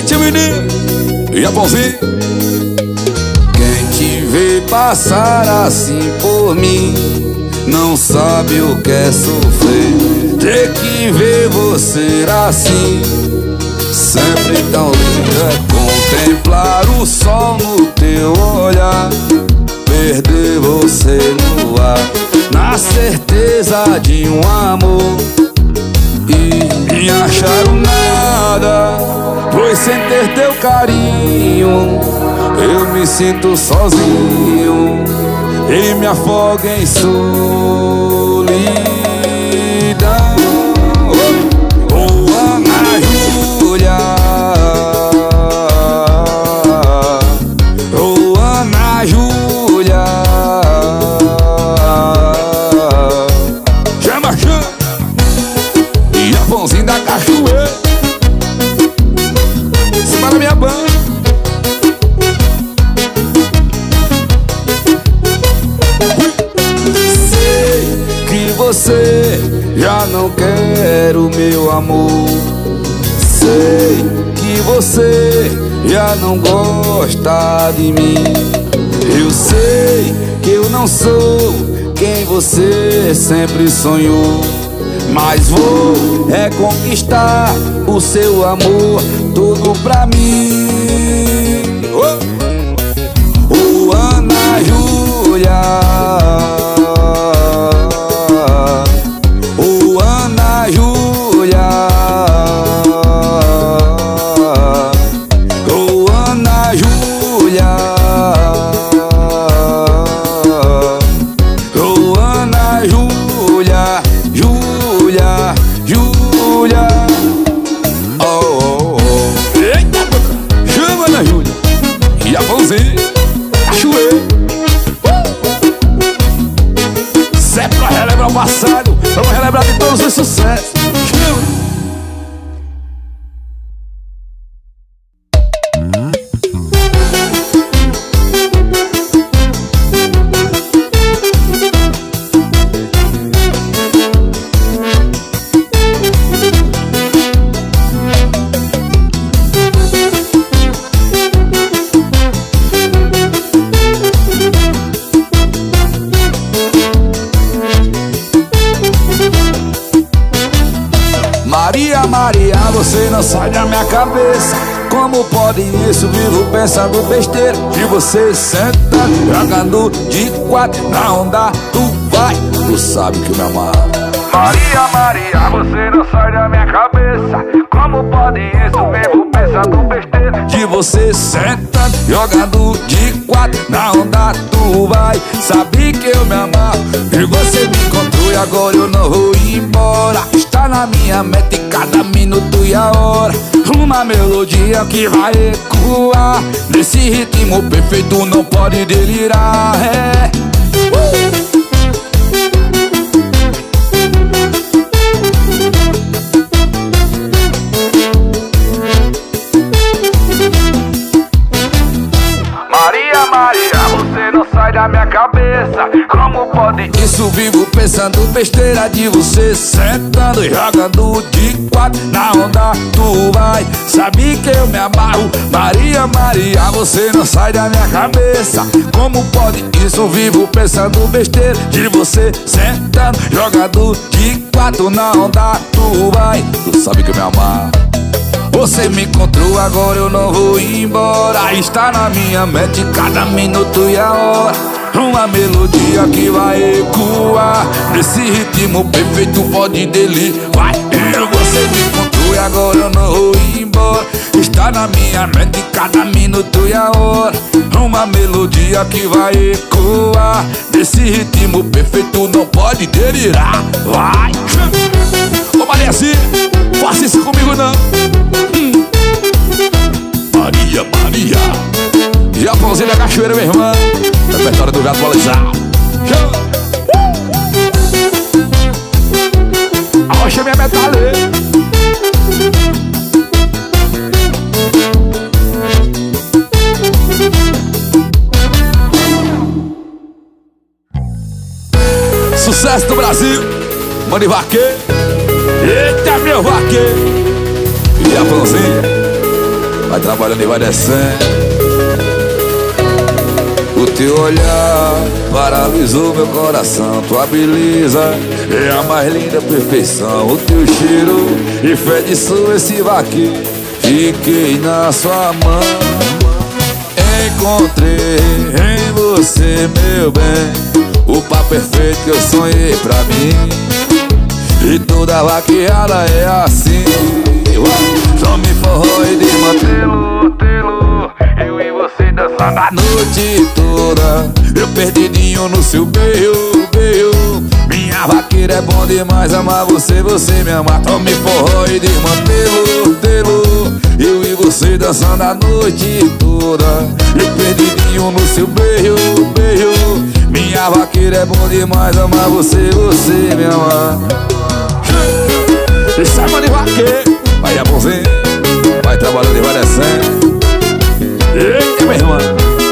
Eita, menino, e a pãozinho? Quem te vê passar assim por mim não sabe o que é sofrer. Ter que ver você assim, sempre tão linda. Contemplar o sol no teu olhar, perder você no ar, na certeza de um amor, e me achar um nada, pois sem ter teu carinho eu me sinto sozinho e me afogo em solidão. Oh, Ana Júlia, oh, Ana Júlia, Chama, chama. E a pãozinho da cachoeira, cima da minha banda. Você já não quer o meu amor. Sei que você já não gosta de mim. Eu sei que eu não sou quem você sempre sonhou, mas vou reconquistar o seu amor todo pra mim. Oh, Ana Júlia, passado, vamos relembrar de todos os sucessos. Maria, Maria, você não sai da minha cabeça. Como pode isso? Vivo pensando besteira de você sentando, jogando de quatro na onda. Tu vai, tu sabe que me amar. Maria, Maria, você não sai da minha cabeça. Como pode isso? Vivo pensando besteira de você sentando, jogando de quatro na onda. Tu vai, sabe que eu me amar. E você me encontrou e agora eu não vou embora. Está na minha mente cada minuto e a hora. Uma melodia que vai ecoar nesse ritmo perfeito, não pode delirar. Maria, Maria, você não sai da minha cabeça. Como pode isso? Vivo pensando besteira de você sentando e jogando de quatro na onda. Tu vai, sabe que eu me amarro. Maria, Maria, você não sai da minha cabeça. Como pode isso? Vivo pensando besteira de você sentando, jogando de quatro na onda. Tu vai, tu sabe que eu me amarro. Você me encontrou, agora eu não vou embora. Está na minha mente cada minuto e a hora. Uma melodia que vai ecoar nesse ritmo perfeito, pode dele. Vai, você me encontrou e agora eu não vou embora. Está na minha mente cada minuto e a hora. Uma melodia que vai ecoar nesse ritmo perfeito, não pode delirar. Vai. Ô Maria, assim, faça isso comigo não. Maria, Maria, e a pãozinha da cachoeira, minha irmã. Repertório do gato atualizado. Arrocha minha metaleira. Sucesso do Brasil, Mano Vaqueiro. Eita, meu vaqueiro. E a pãozinha, vai trabalhando e vai descendo. O teu olhar paralisou meu coração. Tua beleza é a mais linda perfeição. O teu cheiro enfeitiçou esse vaqueiro. Fiquei na sua mão. Encontrei em você, meu bem, o par perfeito que eu sonhei pra mim. E toda vaqueada é assim. Só me forró e de mantelo, eu e você dançando a noite toda. Eu perdidinho no seu beijo. Minha vaqueira é bom demais, amar você, você me ama. Tome forró e de mantelo, eu e você dançando a noite toda. Eu perdidinho no seu beijo. Minha vaqueira é bom demais, amar você, você me ama. E sai, mano, de vaqueiro, vai a bonzinho, vai trabalhando e vai descendo. Eita, minha irmã.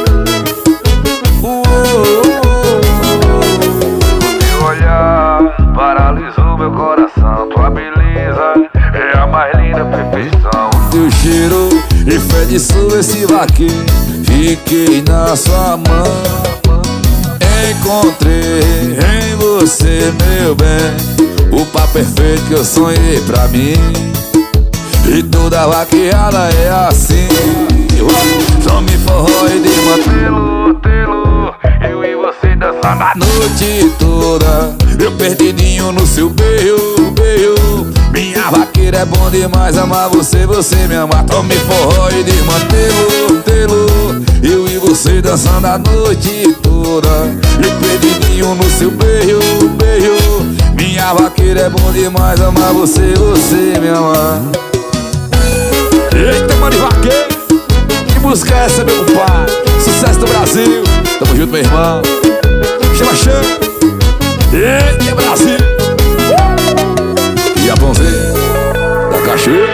Teu olhar paralisou meu coração. Tua beleza é a mais linda perfeição. Teu cheiro enfeitiçou esse vaqueiro. Fiquei na sua mão. Encontrei em você, meu bem, o par perfeito que eu sonhei pra mim. E toda vaqueada é assim. Só me forró e de mantelo, eu e você dançando a noite toda. Eu perdidinho no seu beijo. Minha vaqueira é bom demais, amar você, você me ama. Tome forró e de mantelo, eu e você dançando a noite toda. Eu perdidinho no seu beijo. Minha vaqueira é bom demais, amar você, você me ama. Eita, mano, vaqueiro, que música é essa, meu compadre? Sucesso do Brasil, tamo junto, meu irmão. Chama. Eita, Brasil. E a bonzinha da cachoeira.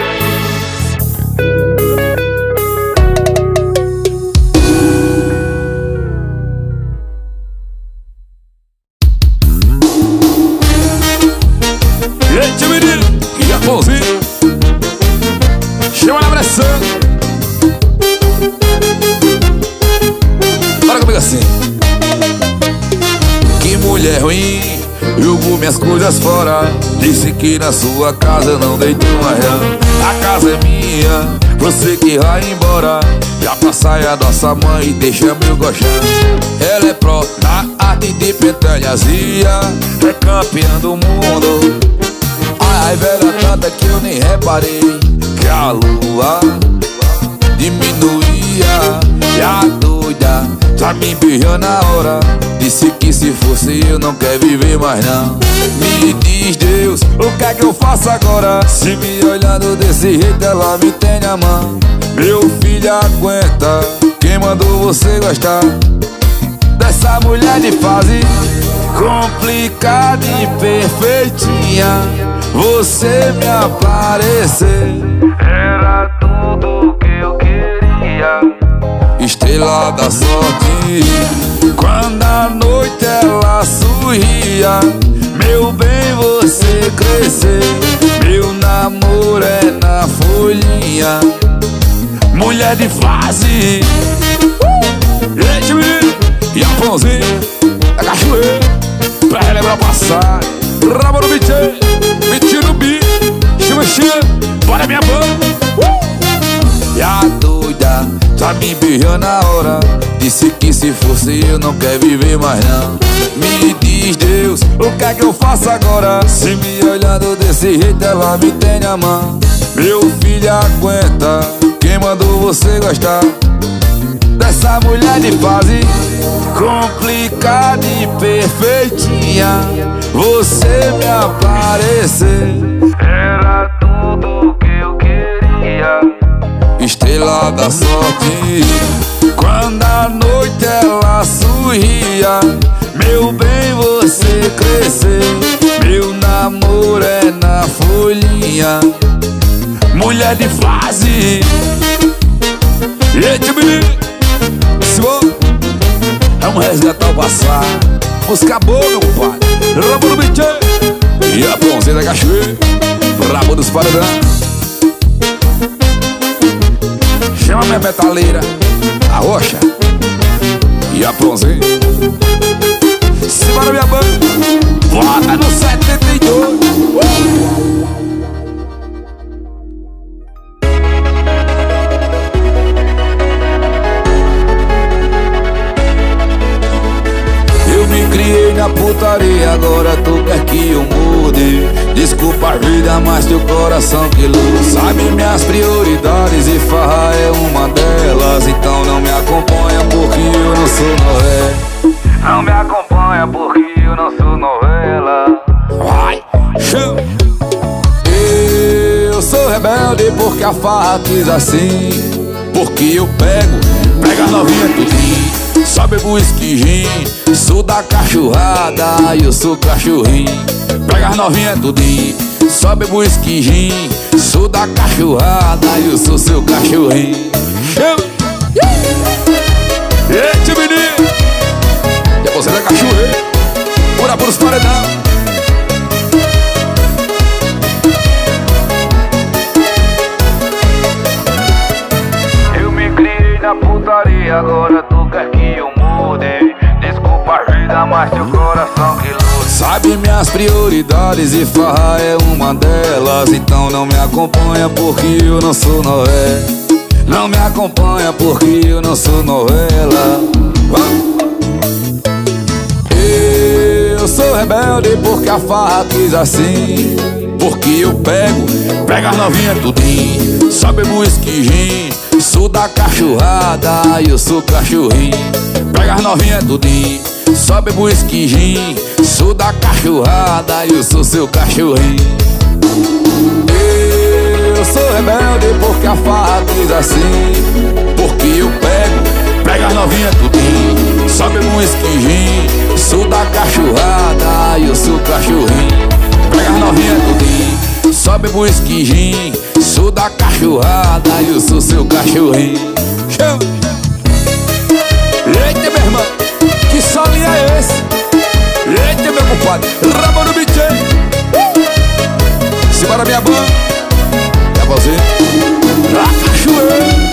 Eita, menino, e a bonzinha. Chama na pressão. Bora comigo assim. Que mulher ruim, jogou minhas coisas fora. Disse que na sua casa eu não deito mais não. A casa é minha, você que vai embora. Já pra saia nossa mãe e deixa meu colchão. Ela é pró na arte de pentelhazia, é campeã do mundo. A raiva era tanta que eu nem reparei que a lua diminuía. E a doida já me beijou na hora. Disse que se fosse eu não quer viver mais não. Me diz Deus, o que é que eu faço agora? Se me olhando desse jeito ela me tem na mão. Meu filho aguenta, quem mandou você gostar dessa mulher de fase complicada e perfeitinha? Você me aparecer era tudo que eu queria. Estrela da sorte, quando a noite ela sorria. Meu bem, você crescer, meu namoro é na folhinha. Mulher de fase, Eita, menino, e a pãozinha da cachoeira, pra relembrar o passado. Rabo no bicho, bicho no bicho, chama, bora minha banda. E a doida já me beijou na hora. Disse que se fosse eu não quer viver mais não. Me diz Deus, o que é que eu faço agora? Se me olhando desse jeito ela me tem na mão. Meu filho aguenta, quem mandou você gostar dessa mulher de fase complicada e perfeitinha? Você me aparecer era tudo que eu queria. Estrela da sorte, quando a noite ela sorria. Meu bem, você crescer, meu namoro é na folhinha. Mulher de fase, eita, menino, vamos resgatar o passado. Música boa, meu compadre. Rabo do bicho e a pãozinha da cachoeira, rabo dos paredão. minha metaleira, a roxa e a Ponzinho. Simbora minha banda, bota no 72. Eu me criei na putaria, agora tu quer que eu mude. Desculpa a vida, mas teu coração que luta. Sabe minhas prioridades e farra é uma delas. Então não me acompanha porque eu não sou novela. Não me acompanha porque eu não sou novela. Vai, chama. Eu sou rebelde porque a farra quis assim. Porque eu pego a novinha tudinho. Só bebo esquijinho, sou da cachorrada e eu sou cachorrinho. Pega as novinhas tudinho, só bebo esquijinho, sou da cachorrada e eu sou seu cachorrinho. Chama! Eita, menino! E você é cachorrinho, bora pros paredão. Eu me criei na putaria, agora tu quer que eu mude. Desculpa a vida, mas teu coração que luta. Sabe minhas prioridades e farra é uma delas. Então não me acompanha porque eu não sou novela. Não me acompanha porque eu não sou novela. Eu sou rebelde porque a farra quis assim. Porque eu pego as novinhas tudinho. Só bebo esquijinho, sou da cachorrada e eu sou cachorrinho. Pega as novinhas tudinho, só bebo esquijinho, sou da cachorrada e eu sou seu cachorrinho. Eu sou rebelde porque a farra quis assim. Porque eu pego as novinhas tudinho, só bebo esquijinho, sou da cachorrada e eu sou cachorrinho. Pega as novinhas tudinho, só bebo esquijinho, sou da cachorrada e eu sou seu cachorrinho. Chama! Eita, meu irmão, que solinho é esse? Eita, meu compadre, rabo no beat. Simbora minha banda, é você, a cachoeira.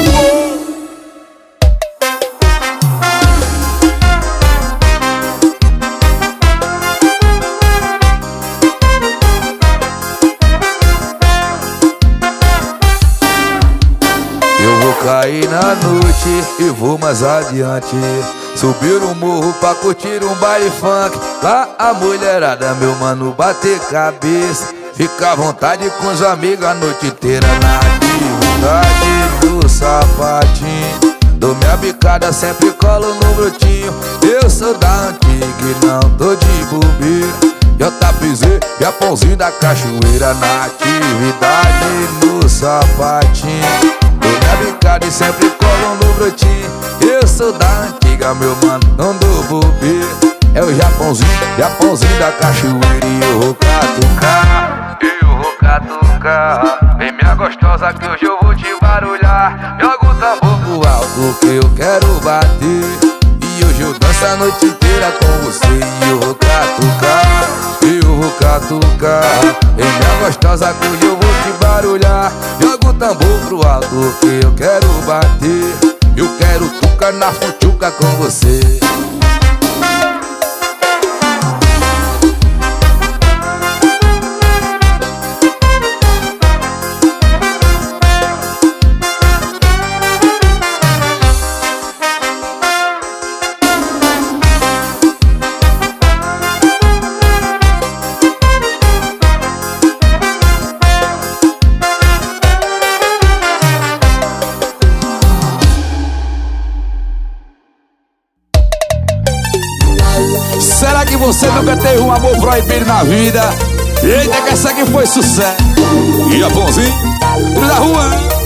Caí na noite e vou mais adiante. Subir um morro pra curtir um baile funk. Lá a mulherada, meu mano, bater cabeça. Fica à vontade com os amigos a noite inteira. Na atividade do sapatinho, dou minha bicada, sempre colo no brotinho. Eu sou da antiga e não tô de bobeira. JPZ e a Ponzinho da cachoeira. Na atividade do sapatinho, dou minha bicada e sempre colo no brotinho. Eu sou da antiga, meu mano, não dou bobeira. É o Japãozinho e a Ponzinho da cachoeira. E eu vou catucar, eu vou catucar. Vem minha gostosa que hoje eu vou te barulhar. Joga o tambor pro alto que eu quero bater. E hoje eu danço a noite inteira com você. E eu vou catucar, eu vou catucar. Vem minha gostosa que hoje eu vou te barulhar. Joga o tambor pro alto que eu quero bater. Eu quero tuca na futuca com você. Será que você nunca teve um amor proibido na vida? Eita, que essa aqui foi sucesso. E a Ponzinho, da rua.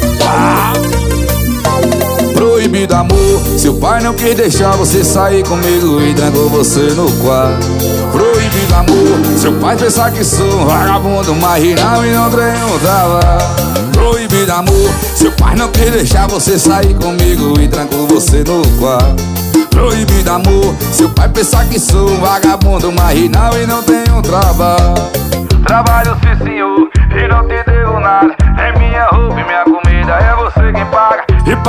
Proibido amor, seu pai não quis deixar você sair comigo e trancou você no quarto. Proibido amor, seu pai pensa que sou um vagabundo marginal e não tenho trabalho. Proibido amor, seu pai não quis deixar você sair comigo e trancou você no quarto. Proibido amor, seu pai pensa que sou um vagabundo marginal e não tenho trabalho. Trabalho sim senhor, e não te devo nada. É minha roupa e minha comida, é você quem paga. E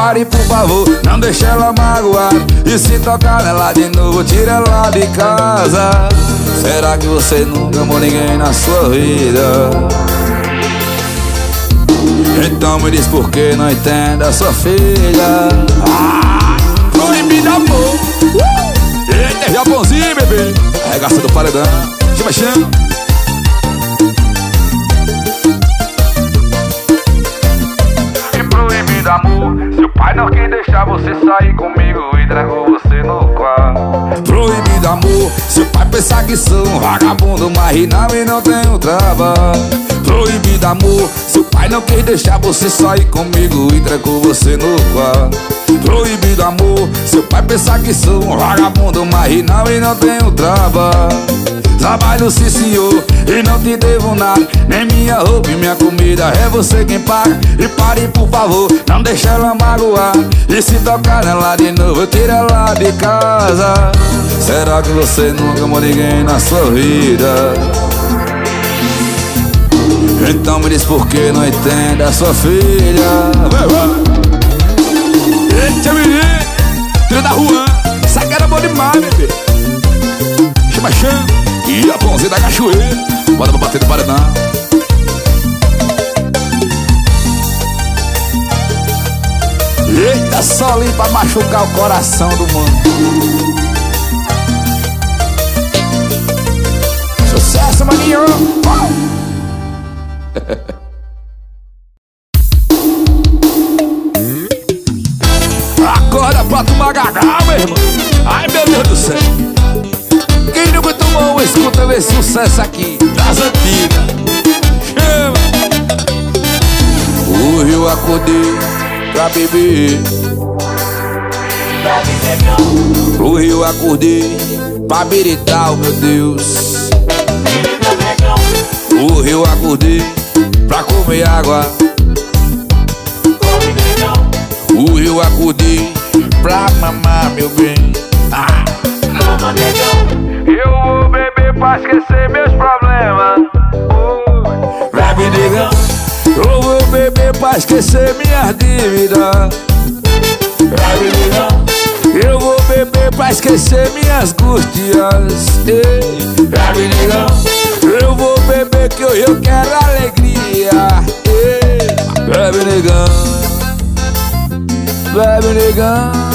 favor, não deixa ela magoar. E se tocar nela de novo, tira ela de casa. Será que você nunca amou ninguém na sua vida? Então me diz por que não entende a sua filha. Proibido amor. Eita, Japãozinho, bebê. Arregaça do paredão. Chama, chama. E proibido amor, seu pai não quer deixar você sair comigo e tragou você no quarto. Proibido amor, seu pai pensa que sou um vagabundo, mas e não tenho trabalho. Proibido amor, seu pai não quer deixar você sair comigo e trancou você no quarto. Proibido amor, seu pai pensa que sou um vagabundo, mas e não tenho trabalho. Trabalho sim senhor, e não te devo nada, nem minha roupa e minha comida, é você quem paga. E pare por favor, não deixa ela magoar. E se tocar nela de novo, eu tiro ela de casa. Será que você nunca amou ninguém na sua vida? Então me diz por que não entende a sua filha. Eita menino, filho da rua, essa cara é boa demais, bebê. Chama, chama. E a Ponzinha da Cachoeira, bora pra bater no paredão. Eita, só ali pra machucar o coração do mundo. Sucesso, maninho. Acorda pra tomar gagal, meu irmão. Ai, meu Deus do céu. Quem nunca tomou, escuta esse sucesso aqui das antigas. Chama. O rio acordei pra beber. O rio acordei pra biritar, meu Deus. O rio acordei pra comer água. O rio acordei pra mamar, meu bem. Eu vou beber pra esquecer meus problemas. Bebe, negão. Eu vou beber pra esquecer minhas dívidas. Bebe, negão. Eu vou beber pra esquecer minhas angústias. Bebe, negão. Eu vou beber que hoje eu quero alegria. Bebe, negão. Bebe, negão.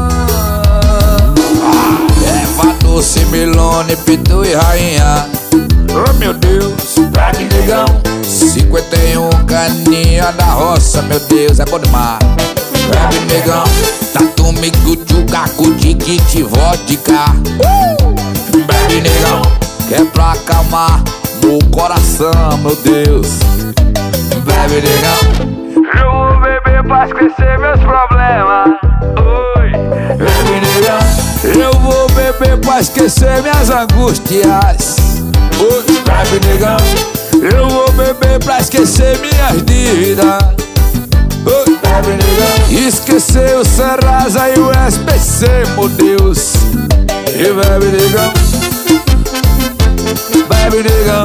Erva doce, melone, pitu e rainha. Oh meu Deus, bebe, negão. 51 caninha da roça, meu Deus, é bom demais. Bebe, negão. Tatume, gutuca, cutique, vodka. Bebe, negão. Que é pra acalmar o coração, meu Deus. Bebe, negão. Eu vou beber pra esquecer meus problemas. Bebe, negão. Eu vou beber pra esquecer minhas angústias. Bebe, negão. Eu vou beber pra esquecer minhas dívidas. Bebe, negão. Esquecer o Serasa e o SPC, meu Deus. E bebe, negão. Bebe, negão.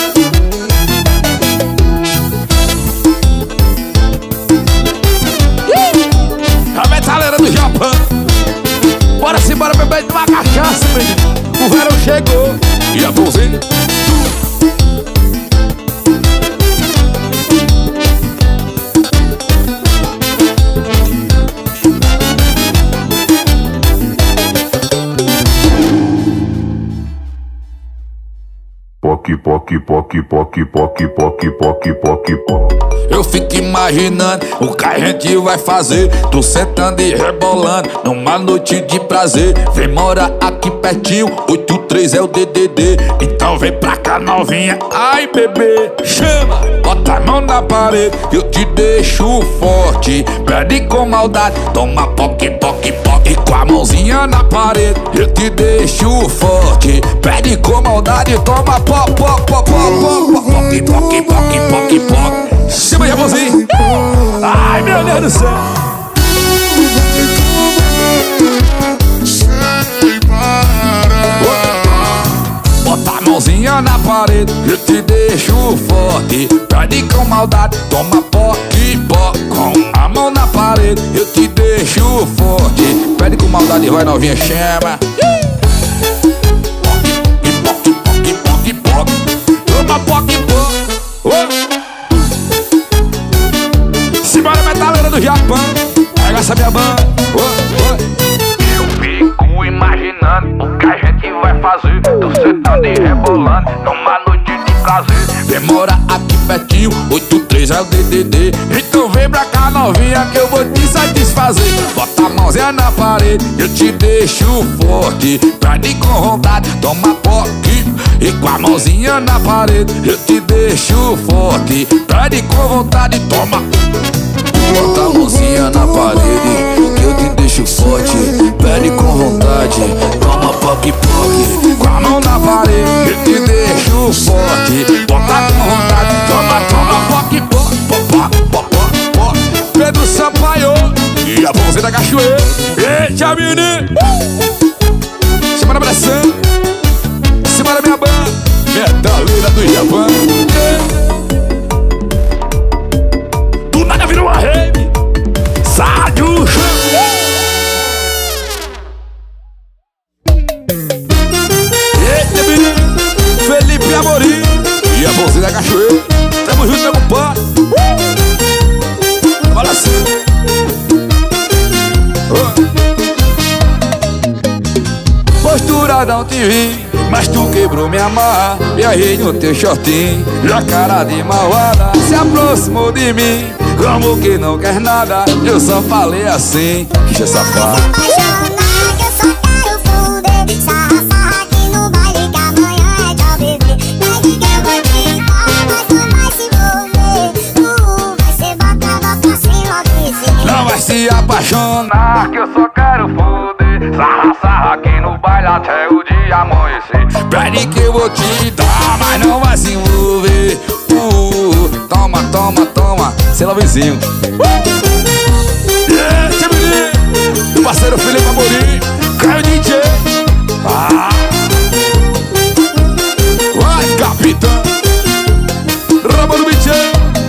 A metaleira do Japão. Bora se bora beber uma cachaça, menino. O verão chegou. E a Ponzinha. Poc, poc, poc, poc, poc, poc, poc, poc. Eu fico imaginando o que a gente vai fazer. Tô sentando e rebolando numa noite de prazer. Vem morar aqui pertinho, 83 é o DDD. Então vem pra cá novinha, ai bebê. Chama, bota a mão na parede, eu te deixo forte. Pede com maldade, toma poc, poc, poc. Com a mãozinha na parede, eu te deixo forte. Pede com maldade, toma pop, pop, pop, pop, pop, poc, poc, poc, poc, poc. Chama, Jabozinho. Ai, meu Deus do céu. Bota a mãozinha na parede, eu te deixo forte. Pede com maldade, toma poc, poc. Com a mão na parede, parede, eu te deixo forte. Pede com maldade, vai novinha, chama. Toma poque, simbora, metaleira do Japão. Pega essa minha banda. Eu fico imaginando o que a gente vai fazer. Tô sentando e rebolando numa noite de prazer. Demora aqui pertinho, 83 é o DDD. Então vem pra cá novinha que eu vou te satisfazer. Bota a mãozinha na parede, eu te deixo forte. Pede com vontade, toma poque. E com a mãozinha na parede, eu te deixo forte. Pede com vontade, toma. Bota a mãozinha na parede, que eu te deixo forte. Pede com vontade, toma poque poque. Com a mão na parede, eu te deixo forte. Bota com vontade, toma poque poque. Pedro Sampaio e a Bonzinha da Cachoeira. Eita menino, semana pressão, semana minha banda, metaleira do Japão. Do nada virou uma rave, sai o chão. Eita menino, Felipe Amorim e a Bonzinha da Cachoeira. Tamo junto, meu compadre. Olha assim. Postura não te vi, mas tu quebrou minha marra. Viajei no teu shortinho, já cara de malvada. Se aproximou de mim, como que não quer nada. Eu só falei assim, que já safado. Não vai se apaixonar, que eu só quero foder. Sarra, sarra aqui no baile até o dia amanhecer. pede que eu vou te dar, mas não vai se envolver. Toma, toma, toma, selo vizinho. Esse menino, meu parceiro Felipe Amorim, Caio DJ. Vai, capitão, Rabo do Bichê.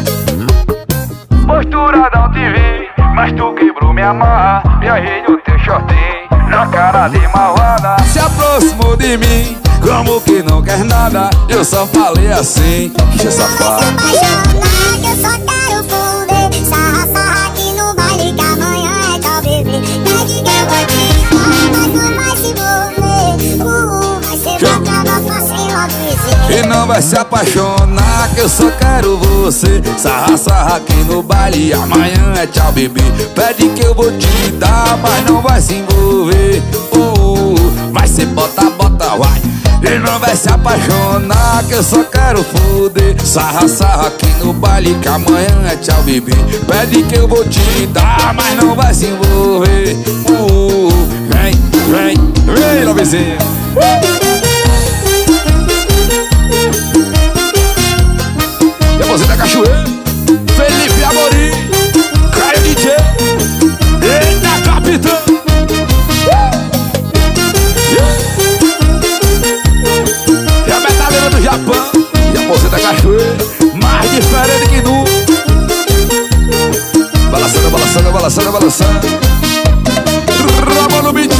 Postura não te vi, mas tu quebrou minha marra. Viajei no teu shortinho, na cara de malvada. Se aproximou de mim, como que não quer nada. Eu só falei assim, que safado. Que eu só quero foder. Sarra, sarra aqui no baile, que amanhã é tchau bebê. Pede que eu vou te dar, mas não vai se envolver. Vai ser bacana, fácil logo dizer. E não vai se apaixonar, que eu só quero você. Sarra, sarra aqui no baile, amanhã é tchau bebê. Pede que eu vou te dar, mas não vai se envolver. Vai ser bota, bota, vai. E não vai se apaixonar, que eu só quero foder. Sarra, sarra aqui no baile, que amanhã é tchau bebê. Pede que eu vou te dar, mas não vai se envolver. Vem, vem, vem, novezinha. E a Bonzinha da Cachoeira, Felipe Amorim, Caio DJ. Eita, capitão. E a metaleira do Japão, e a Bonzinha da Cachoeira, mais diferente que nunca. Balançando, balançando, balançando, balançando. Rabo no bicho.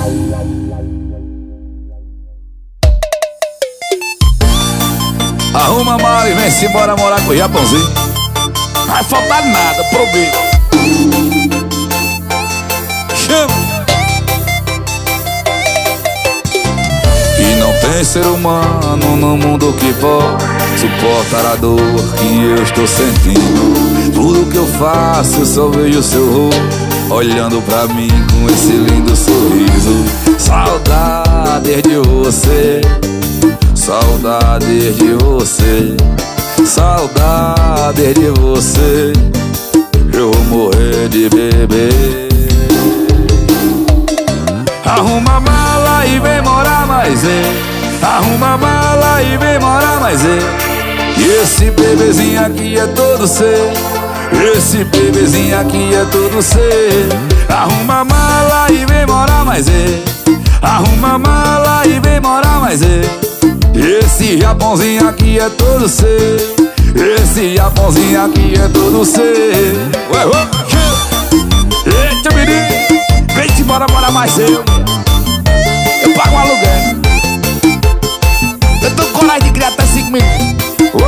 Arruma a mala e vem-se embora morar com o Japãozinho. Vai faltar nada, prometo. Chama. E não tem ser humano no mundo que pode suportar a dor que eu estou sentindo. Tudo que eu faço eu só vejo o seu rosto olhando pra mim com esse lindo sorriso. Saudades de você, saudades de você, saudades de você. Eu vou morrer de beber. Arruma a mala e vem morar mais arruma a mala e vem morar mais E esse bebezinho aqui é todo seu, esse bebezinho aqui é todo seu. Arruma a mala e vem morar mais arruma a mala e vem morar mais Esse Japãozinho aqui é todo seu, esse Japãozinho aqui é todo seu. Ué, ué. mora mais eu pago um aluguel. Eu tô com coragem de criar até 5 meninos.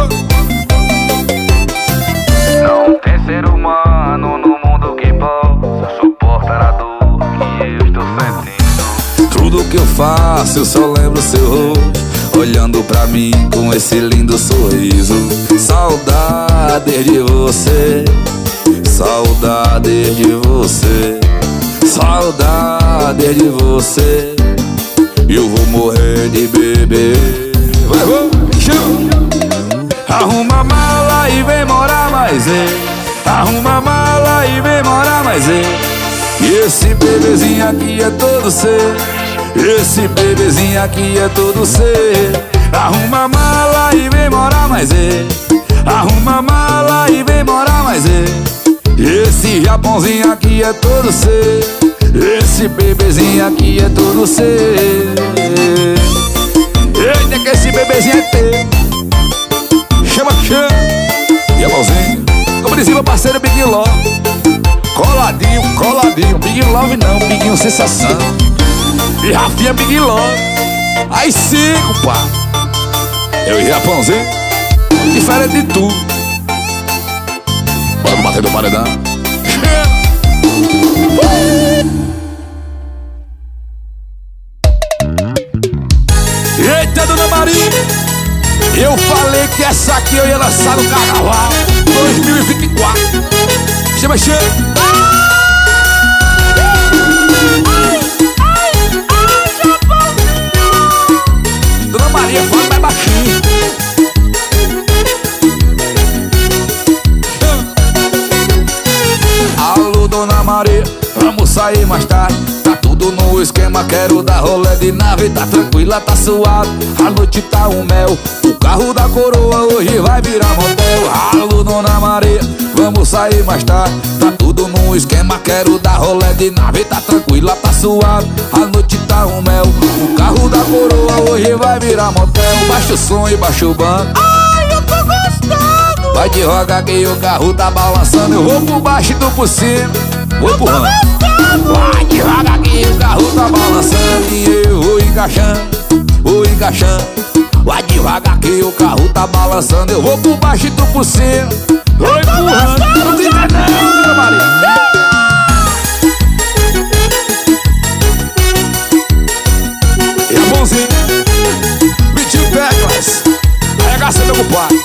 Não tem ser humano no mundo que possa suportar a dor que eu estou sentindo. Tudo que eu faço eu só lembro seu rosto, olhando pra mim com esse lindo sorriso. Saudade de você, saudade de você, saudade de você. Eu vou morrer de beber. Arruma a mala e vem morar mais arruma a mala e vem morar mais E esse bebezinho aqui é todo seu, esse bebezinho aqui é todo seu. Arruma a mala e vem morar mais arruma a mala e vem morar mais Esse Japãozinho aqui é todo seu, esse bebezinho aqui é todo seu. Eita que esse bebezinho é teu. Chama, Japãozinho. Como dizia meu parceiro Big Love, coladinho, coladinho. Big Love não, Biguinho Sensação. E Rafinha Big Love. Aí sim, compadre. Eu e Japãozinho, diferente de tu. Bora bater no paredão. Eita, Dona Maria, eu falei que essa aqui eu ia lançar no Carnaval 2024. Chama, Dona Maria, fala mais baixinho. Alô, Dona Maria, vamos sair mais tarde. Tá tudo no esquema, quero dar rolê de nave. Tá tranquila, tá suave, a noite tá um mel. O carro da coroa hoje vai virar motel. Alô, Dona Maria, vamos sair mais tarde. Tá tudo no esquema, quero dar rolê de nave. Tá tranquila, tá suave, a noite tá um mel. O carro da coroa hoje vai virar motel. Baixa o som e baixa o banco. Ai, eu tô gostando. Vai devagar que o carro tá balançando. Eu vou por baixo e tu por cima. Vou empurrando. Vai devagar que o carro tá balançando. E eu vou encaixando, vou encaixando. Vai devagar que o carro tá balançando. Eu vou por baixo e tu por cima. Vou empurrando. Não te entendendo, Dona Maria. E é bonzinho. Vitinho Teclas. Arregaça meu compadre.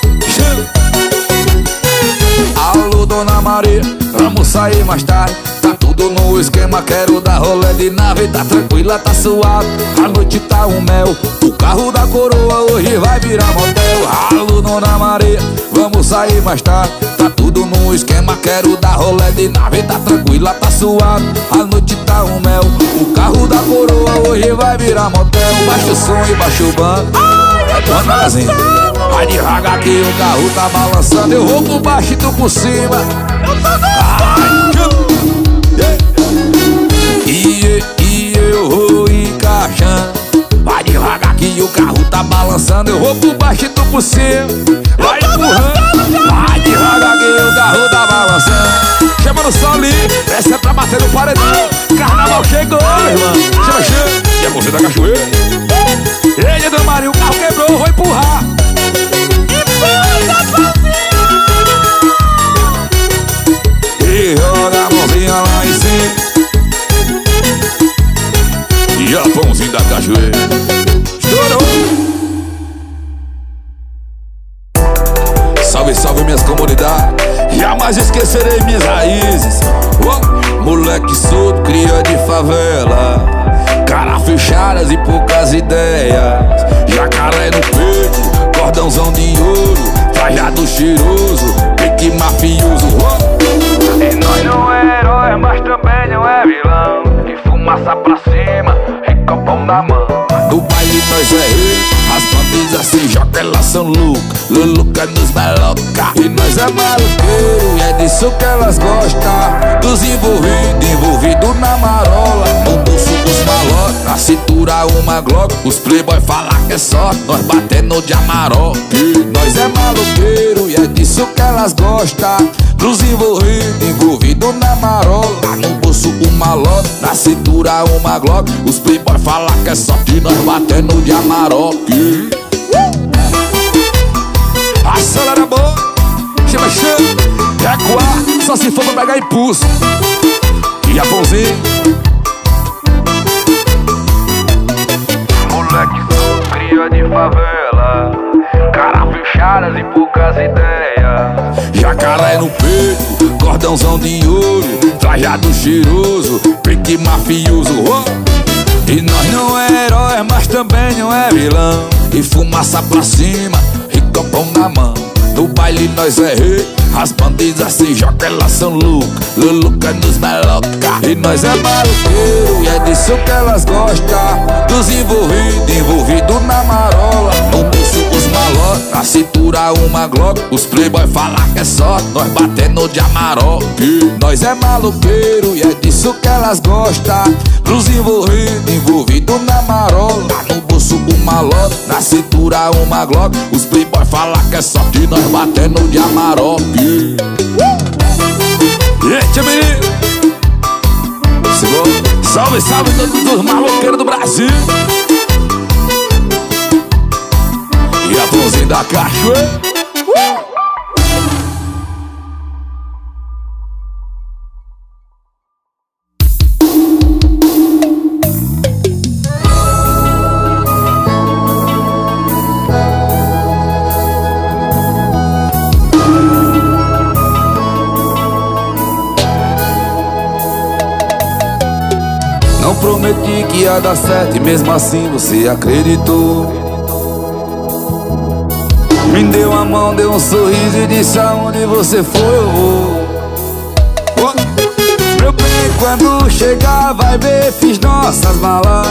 Alô, Dona Maria, vamos sair mais tarde. Tá tudo no esquema, quero dar rolê de nave. Tá tranquila, tá suave, a noite tá um mel. O carro da coroa hoje vai virar motel. Alô, Dona Maria, vamos sair mais tarde. Tá tudo no esquema, quero dar rolê de nave. Tá tranquila, tá suave, a noite tá um mel. O carro da coroa hoje vai virar motel. Baixa o som e baixa o banco. Vai devagar que o carro tá balançando. Eu vou por baixo e tu por cima. E eu vou encaixando. Vai devagar que o carro tá balançando. Eu vou por baixo e tu por cima. Vai empurrando. Vai devagar que o carro tá balançando. Chama no solinho, essa é pra bater no paredão. Carnaval chegou, irmão. Chama. E a você da cachoeira. Ei, Dona Maria, o carro quebrou, eu vou empurrar. E joga a mãozinha lá em cima. E a pãozinha da cachoeira. Estourou. Salve, salve minhas comunidades. Jamais esquecerei minhas raízes. Moleque solto, cria de favela. Cara fechadas e poucas ideias. Jacaré no peito, cordãozão de ouro. Trajado cheiroso, pique mafioso. E nós não é herói, mas também não é vilão. E fumaça pra cima, e copão na mão. No baile nós é rei, as bandidas se jogam, elas são loucas. Luluca nos maloca, e nós é maloqueiro. E é disso que elas gostam. Dos envolvidos, envolvido na marola. No bolso dos maloca, se tu cintura uma Glock. Os playboy falam que é só nós batendo de Amarok. Nós é maloqueiro e é disso que elas gostam. Pros envolvido na marola. No bolso uma lota, na cintura uma Glock. Os playboy falam que é só de nós batendo de Amarok. Acelera a boca, chama, recuar, só se for pra pegar impulso. E a Pãozinho. Moleque sou cria de favela, cara fechadas e poucas ideias. Jacaré no peito, cordãozão de ouro, trajado cheiroso, pique mafioso. E nós não é herói, mas também não é vilão. E fumaça pra cima, e copão na mão. No baile nós é rei, as bandidas se jogam, elas são loucas. Luluca nos meloca. E nós é maloqueiro e é disso que elas gostam. Dos envolvido na marola. No bolso os malotes, na cintura uma Glock. Os playboy falam que é só nós batendo de Amarok. Nós é maloqueiro e é disso que elas gostam. Dos envolvido na marola. No bolso uma lota, na cintura uma Glock. Os playboy falam que é só de nós batendo de Amarok. Eita, menino! Salve, salve todos os maloqueiros do Brasil! E a Pãozinho da Cachoeira! Não prometi que ia dar certo e mesmo assim você acreditou. Me deu a mão, deu um sorriso e disse aonde você foi eu vou. Meu bem, quando chegar vai ver, fiz nossas malas.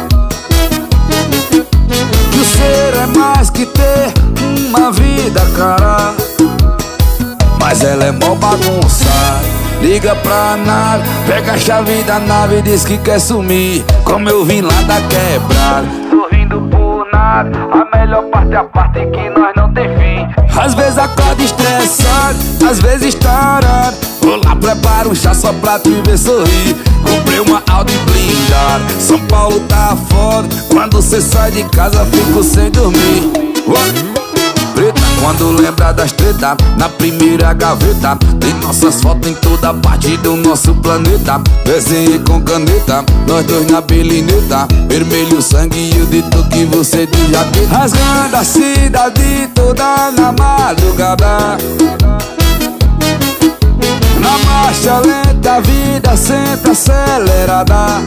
Que o ser é mais que ter uma vida, cara. Mas ela é mó bagunçada. Liga pra nada, pega a chave da nave e diz que quer sumir. Como eu vim lá da quebrada, Sorrindo por nada, a melhor parte é a parte que nós não tem fim. às vezes acorda estressado, às vezes tarado. Vou lá, preparo um chá só pra te ver sorrir. Comprei uma Audi blindada, São Paulo tá foda. Quando cê sai de casa fico sem dormir. Preta, quando lembra das treta, na primeira gaveta tem nossas fotos em toda parte do nosso planeta. Desenhei com caneta, nós dois na belineta. Vermelho sangue e o dito que você de jaqueta. Rasgando a cidade toda na madrugada. Na marcha lenta a vida sempre acelerada.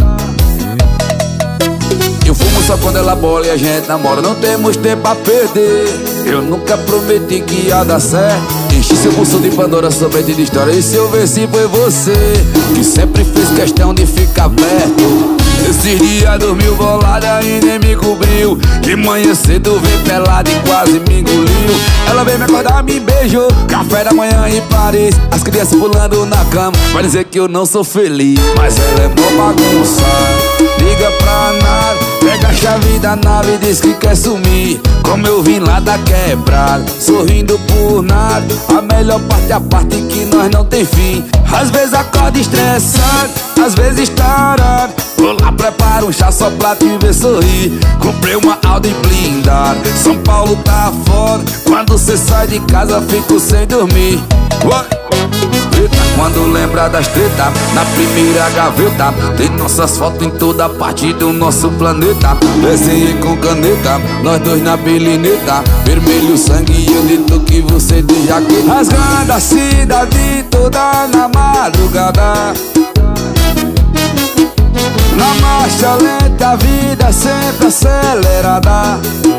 Eu fumo só quando ela bola e a gente namora. Não temos tempo a perder. Eu nunca prometi que ia dar certo. Enchi seu bolso de Pandora, somente de história. E se eu ver se foi você que sempre fez questão de ficar perto. Esses dias dormiu bolada e nem me cobriu. De manhã cedo veio pelada e quase me engoliu. Ela veio me acordar, me beijou. Café da manhã em Paris. As crianças pulando na cama. Vai dizer que eu não sou feliz, mas ela é mó bagunçada. Liga pra nada, pega a chave da nave e diz que quer sumir. Como eu vim lá da quebrada, sorrindo por nada. A melhor parte é a parte que nós não tem fim. Às vezes acorda estressado, às vezes tarado. Vou lá, preparo um chá só pra te ver sorrir. Comprei uma Audi blindada, São Paulo tá foda. Quando cê sai de casa fico sem dormir. Preta, quando lembra das treta, na primeira gaveta tem nossas fotos em toda parte do nosso planeta. Desenhei com caneta, nós dois na belineta. Vermelho sangue e eu dito que você de jaqueta. Rasgando a cidade toda na madrugada. Na marcha lenta a vida sempre acelerada.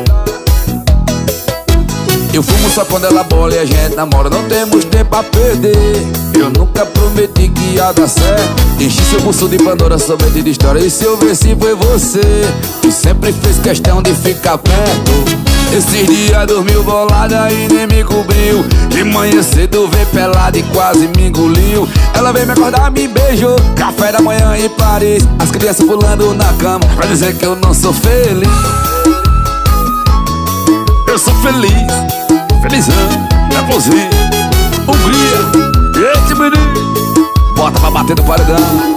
Eu fumo só quando ela bola e a gente namora. Não temos tempo a perder. Eu nunca prometi que ia dar certo. Enchi seu bolso de Pandora, somente de história. E se eu ver se foi você que sempre fez questão de ficar perto. Esses dias dormiu bolada e nem me cobriu. De manhã cedo veio pelada e quase me engoliu. Ela veio me acordar, me beijou, café da manhã em Paris. As crianças pulando na cama pra dizer que eu não sou feliz. Eu sou feliz, felizão, nervosinho, Hungria. Eita, menino, Bota pra bater no paredão.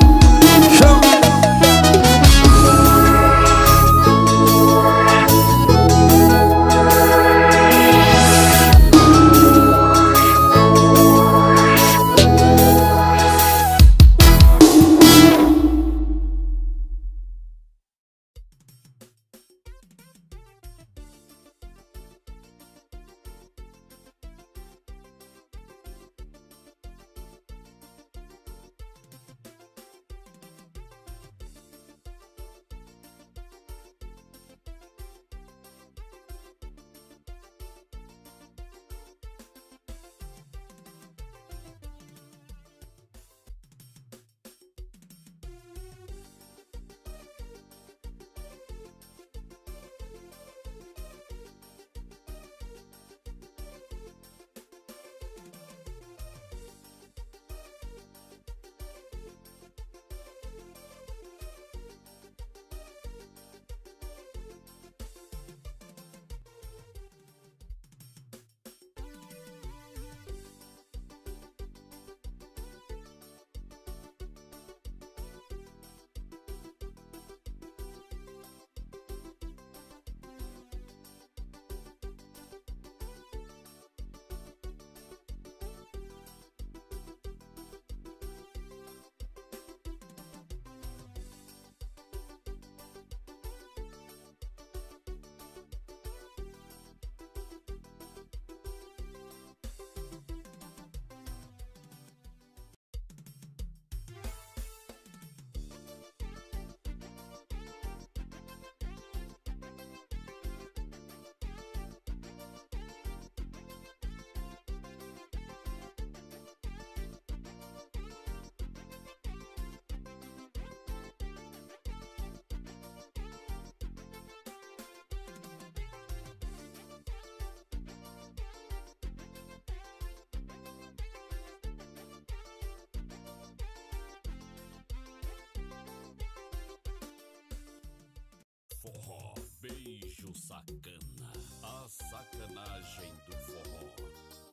Chão. forró, beijo sacana, a sacanagem do forró.